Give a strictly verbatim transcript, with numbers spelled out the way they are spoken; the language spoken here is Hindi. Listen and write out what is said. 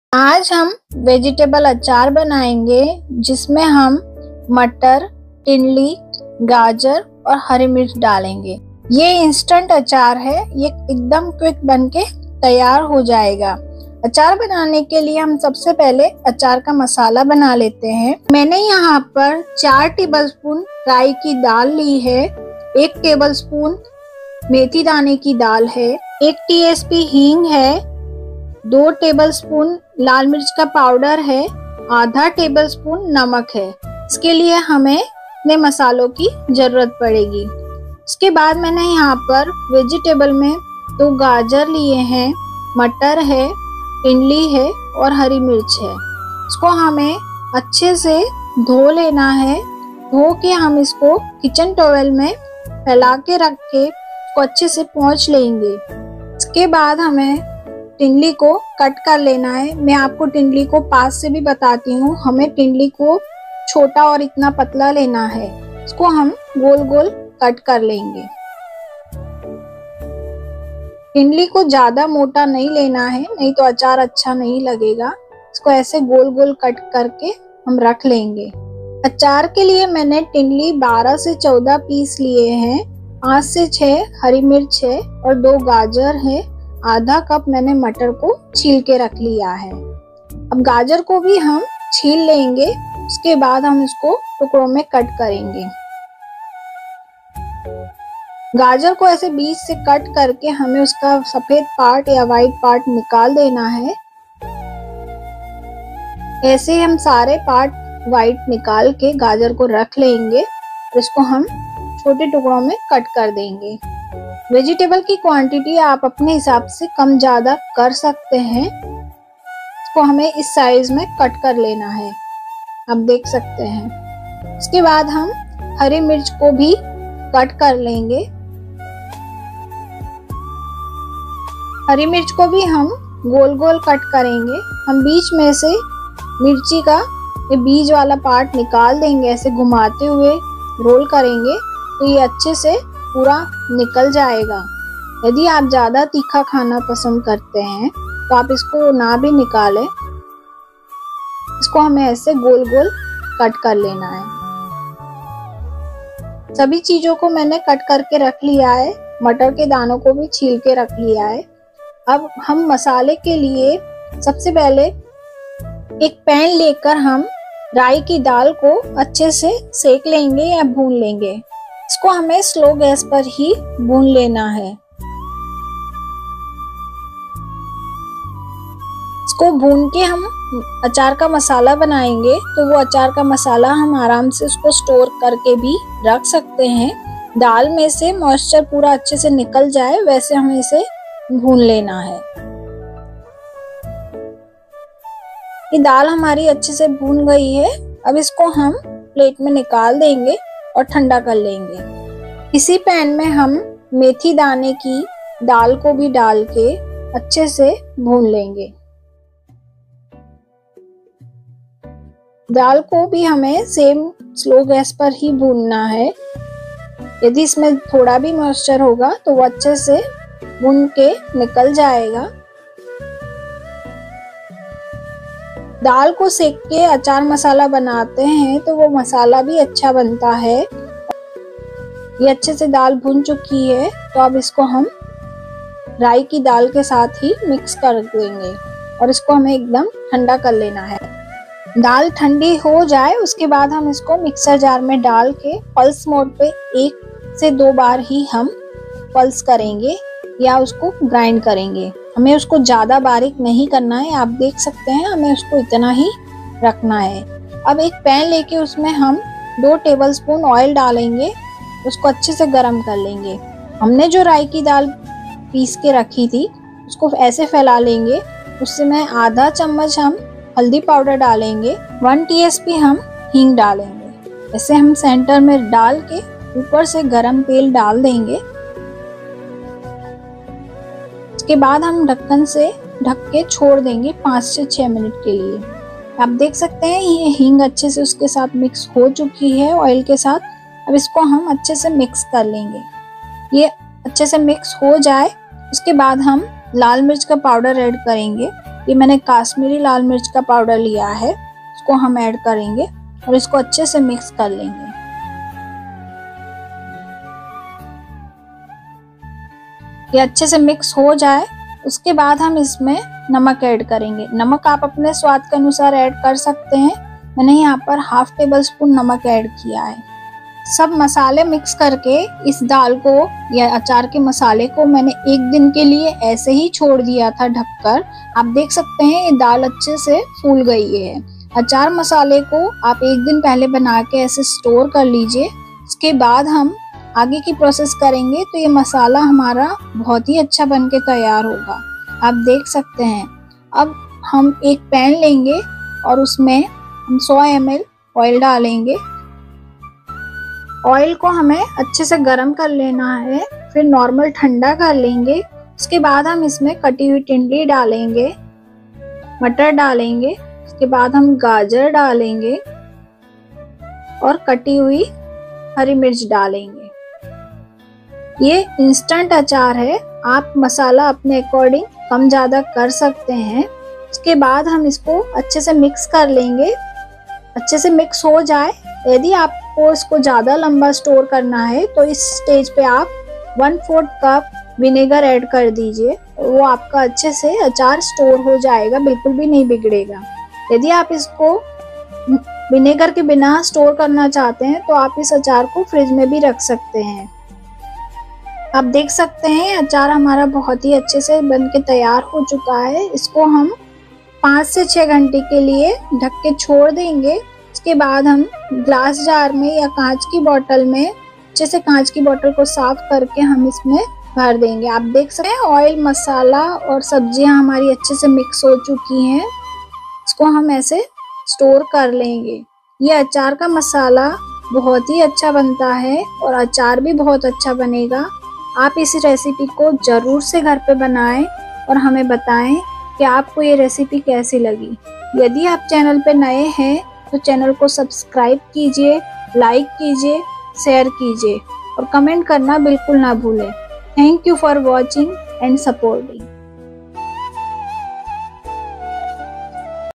आज हम वेजिटेबल अचार बनाएंगे जिसमें हम मटर, टिंडली, गाजर और हरी मिर्च डालेंगे। ये इंस्टेंट अचार है, ये एकदम क्विक बनके तैयार हो जाएगा। अचार बनाने के लिए हम सबसे पहले अचार का मसाला बना लेते हैं। मैंने यहाँ पर चार टेबलस्पून राई की दाल ली है, एक टेबलस्पून मेथी दाने की दाल है, एक टीएसपी हींग है, दो टेबलस्पून लाल मिर्च का पाउडर है, आधा टेबलस्पून नमक है। इसके लिए हमें इतने मसालों की जरूरत पड़ेगी। इसके बाद मैंने यहाँ पर वेजिटेबल में दो गाजर लिए हैं, मटर है, टिंडली है और हरी मिर्च है। इसको हमें अच्छे से धो लेना है। धो के हम इसको किचन टॉवेल में फैला के रख के इसको अच्छे से पोंछ लेंगे। इसके बाद हमें टिंडली को कट कर लेना है। मैं आपको टिंडली को पास से भी बताती हूँ। हमें टिंडली को छोटा और इतना पतला लेना है। इसको हम गोल गोल कट कर लेंगे। टिंडली को ज्यादा मोटा नहीं लेना है, नहीं तो अचार अच्छा नहीं लगेगा। इसको ऐसे गोल गोल कट करके हम रख लेंगे। अचार के लिए मैंने टिंडली बारह से चौदह पीस लिए हैं, पाँच से छह हरी मिर्च है और दो गाजर है। आधा कप मैंने मटर को छील के रख लिया है। अब गाजर को भी हम छील लेंगे। उसके बाद हम इसको टुकड़ों में कट करेंगे। गाजर को ऐसे बीच से कट करके हमें उसका सफेद पार्ट या वाइट पार्ट निकाल देना है। ऐसे हम सारे पार्ट वाइट निकाल के गाजर को रख लेंगे। इसको हम छोटे टुकड़ों में कट कर देंगे। वेजिटेबल की क्वांटिटी आप अपने हिसाब से कम ज्यादा कर सकते हैं। इसको हमें इस साइज में कट कर लेना है, आप देख सकते हैं। इसके बाद हम हरी मिर्च को भी कट कर लेंगे। हरी मिर्च को भी हम गोल गोल कट करेंगे। हम बीच में से मिर्ची का ये बीज वाला पार्ट निकाल देंगे। ऐसे घुमाते हुए रोल करेंगे तो ये अच्छे से पूरा निकल जाएगा। यदि आप ज्यादा तीखा खाना पसंद करते हैं तो आप इसको ना भी निकालें। इसको हमें ऐसे गोल गोल कट कर लेना है। सभी चीजों को मैंने कट करके रख लिया है। मटर के दानों को भी छील के रख लिया है। अब हम मसाले के लिए सबसे पहले एक पैन लेकर हम राई की दाल को अच्छे से सेक लेंगे या भून लेंगे। इसको हमें स्लो गैस पर ही भून लेना है। इसको भून के हम अचार का मसाला बनाएंगे, तो वो अचार का मसाला हम आराम से उसको स्टोर करके भी रख सकते हैं। दाल में से मॉइस्चर पूरा अच्छे से निकल जाए वैसे हमें इसे भून लेना है। ये दाल हमारी अच्छे से भून गई है। अब इसको हम प्लेट में निकाल देंगे और ठंडा कर लेंगे। इसी पैन में हम मेथी दाने की दाल को भी डाल के अच्छे से भून लेंगे। दाल को भी हमें सेम स्लो गैस पर ही भूनना है। यदि इसमें थोड़ा भी मॉइस्चर होगा तो वो अच्छे से भून के निकल जाएगा। दाल को सेक के अचार मसाला बनाते हैं तो वो मसाला भी अच्छा बनता है। ये अच्छे से दाल भुन चुकी है, तो अब इसको हम राई की दाल के साथ ही मिक्स कर देंगे और इसको हमें एकदम ठंडा कर लेना है। दाल ठंडी हो जाए उसके बाद हम इसको मिक्सर जार में डाल के पल्स मोड पे एक से दो बार ही हम पल्स करेंगे या उसको ग्राइंड करेंगे। हमें उसको ज्यादा बारीक नहीं करना है, आप देख सकते हैं। हमें उसको इतना ही रखना है। अब एक पैन लेके उसमें हम दो टेबलस्पून ऑयल डालेंगे, उसको अच्छे से गर्म कर लेंगे। हमने जो राई की दाल पीस के रखी थी उसको ऐसे फैला लेंगे। उससे में आधा चम्मच हम हल्दी पाउडर डालेंगे, वन टीएसपी हम हींग डालेंगे। ऐसे हम सेंटर में डाल के ऊपर से गरम तेल डाल देंगे। इसके बाद हम ढक्कन से ढक के छोड़ देंगे पाँच से छह मिनट के लिए। आप देख सकते हैं ये हींग अच्छे से उसके साथ मिक्स हो चुकी है ऑयल के साथ। अब इसको हम अच्छे से मिक्स कर लेंगे। ये अच्छे से मिक्स हो जाए उसके बाद हम लाल मिर्च का पाउडर ऐड करेंगे। ये मैंने काश्मीरी लाल मिर्च का पाउडर लिया है, इसको हम ऐड करेंगे और इसको अच्छे से मिक्स कर लेंगे। ये अच्छे से मिक्स हो जाए उसके बाद हम इसमें नमक ऐड करेंगे। नमक आप अपने स्वाद के अनुसार ऐड कर सकते हैं। मैंने यहाँ पर हाफ टेबल स्पून नमक ऐड किया है। सब मसाले मिक्स करके इस दाल को या अचार के मसाले को मैंने एक दिन के लिए ऐसे ही छोड़ दिया था ढककर। आप देख सकते हैं ये दाल अच्छे से फूल गई है। अचार मसाले को आप एक दिन पहले बना के ऐसे स्टोर कर लीजिए। इसके बाद हम आगे की प्रोसेस करेंगे तो ये मसाला हमारा बहुत ही अच्छा बन के तैयार होगा। आप देख सकते हैं। अब हम एक पैन लेंगे और उसमें हम सौ एम एल ऑयल डालेंगे। ऑयल को हमें अच्छे से गर्म कर लेना है, फिर नॉर्मल ठंडा कर लेंगे। उसके बाद हम इसमें कटी हुई टिंडली डालेंगे, मटर डालेंगे, उसके बाद हम गाजर डालेंगे और कटी हुई हरी मिर्च डालेंगे। ये इंस्टेंट अचार है, आप मसाला अपने अकॉर्डिंग कम ज़्यादा कर सकते हैं। उसके बाद हम इसको अच्छे से मिक्स कर लेंगे। अच्छे से मिक्स हो जाए, यदि आपको इसको ज़्यादा लंबा स्टोर करना है तो इस स्टेज पे आप one fourth cup vinegar add कर दीजिए। वो आपका अच्छे से अचार स्टोर हो जाएगा, बिल्कुल भी नहीं बिगड़ेगा। यदि आप इसको विनेगर के बिना स्टोर करना चाहते हैं तो आप इस अचार को फ्रिज में भी रख सकते हैं। आप देख सकते हैं अचार हमारा बहुत ही अच्छे से बन के तैयार हो चुका है। इसको हम पाँच से छः घंटे के लिए ढक के छोड़ देंगे। इसके बाद हम ग्लास जार में या कांच की बोतल में अच्छे से कांच की बोतल को साफ करके हम इसमें भर देंगे। आप देख सकते हैं ऑयल, मसाला और सब्जियां हमारी अच्छे से मिक्स हो चुकी हैं। इसको हम ऐसे स्टोर कर लेंगे। ये अचार का मसाला बहुत ही अच्छा बनता है और अचार भी बहुत अच्छा बनेगा। आप इस रेसिपी को ज़रूर से घर पे बनाएं और हमें बताएं कि आपको ये रेसिपी कैसी लगी। यदि आप चैनल पे नए हैं तो चैनल को सब्सक्राइब कीजिए, लाइक कीजिए, शेयर कीजिए और कमेंट करना बिल्कुल ना भूलें। Thank you for watching and supporting.